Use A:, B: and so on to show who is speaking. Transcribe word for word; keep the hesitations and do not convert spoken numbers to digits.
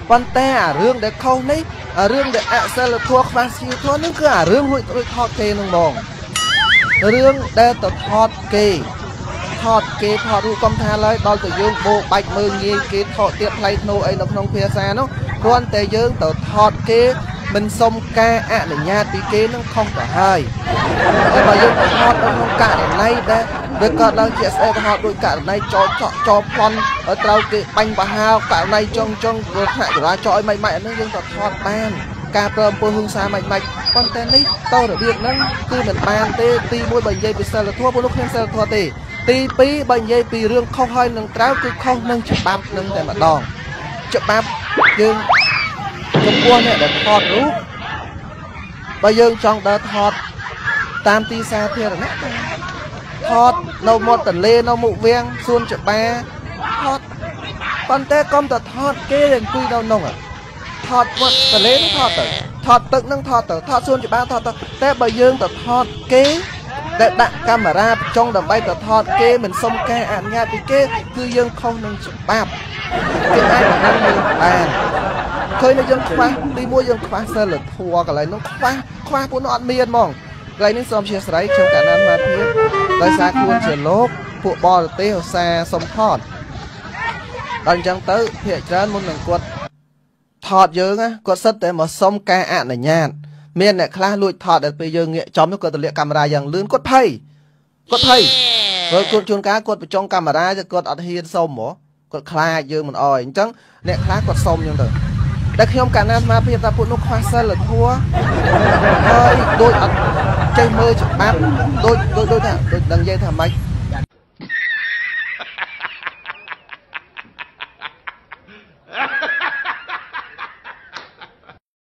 A: ប៉ុន្តែអារឿងដែលខុសនេះអារឿងដែលអសិលធម៌ខ្វះសីលធម៌នឹងគឺអារឿងរួចរួចថតគេនឹងហ្មងរឿងដែលទៅថតគេថតគេថតរូបកំថាឡើយដល់ទៅយើងបោកបាច់មើលងាយគេថតទៀតផ្លៃធ្នូអីនៅក្នុងភាសានោះគ្រាន់តែយើងទៅថតគេមិនសុំការអនុញ្ញាតពីគេនឹងខុសទៅហើយតែបើយើងថតនៅក្នុងករណីដែលវាកើតឡើងជាស្អីថតដោយករណីចោលចោលចោលប្លន់ត្រូវគេបាញ់បហាករណីចុងចុងគ្រោះថ្នាក់ចរាចរណ៍អីមិនមិនហ្នឹងយើងទៅថតបានការប្រើអំពើហិង្សាមិនមិនប៉ុន្តែនេះទៅរបៀបហ្នឹងគឺមិនបានទេទីមួយបើនិយាយពីសិលធម៌ពួកលោកគ្មានសិលធម៌ទេទីពីរបើនិយាយពីរឿងខុសហើយនឹងត្រូវគឺខុសនឹងច្បាប់នឹងតែម្ដងច្បាប់យើងចំពោះអ្នកដែលថតរូបបើយើងចង់ដើរថតតាមទីសាធារណៈថតនៅមាត់ទន្លេនៅមុខវាំងសួនច្បារថតប៉ុន្តែកុំតែថតគេអង្គុយនៅនោះថតមាត់ទន្លេនឹងថតទៅថតទឹកនឹងថតទៅថតសួនច្បារថតទៅតែបើយើងទៅថតគេដែលដាក់កាមេរ៉ាចុងដើម្បីទៅថតគេមិនសុំការអនុញ្ញាតពីគេគឺយើងខុសនឹងច្បាប់គេអាចនឹងយើងបានឃើញតែយើងខ្វះទីមួយយើងខ្វះសិលធម៌កន្លែងនោះខ្វះខ្វះពួកនោះអត់មានហ្មងកន្លែងនេះសូមអធិស្ឋានខ្ញុំកណ្ណានមកទៀតដោយសារខ្លួនជាលោកពួកបរទេសឧស្សាហ៍សុំថតដល់អញ្ចឹងទៅភាគច្រើនមុននឹងគាត់ថតយើងគាត់សិតតែមកសុំការអនុញ្ញាតមានអ្នកខ្លះលួចថតដល់ពេលយើងងាកចំគាត់ទៅលាក់កាមេរ៉ាយ៉ាងលឿនគាត់ភ័យគាត់ភ័យព្រោះគាត់ជួនកាលគាត់បញ្ចុងកាមេរ៉ាទៅគាត់អត់ហ៊ានសុំហ៎គាត់ខ្លាចយើងមិនអោយអញ្ចឹងអ្នកខ្លះគាត់សុំអញ្ចឹងទៅតែខ្ញុំកាលណាស្មារតីថាពួកនោះខ្វះសិលធម៌ហើយដូចអត់ចេះមើលច្បាប់ដូចដូចដូចថាដូចដឹងនិយាយថាម៉េច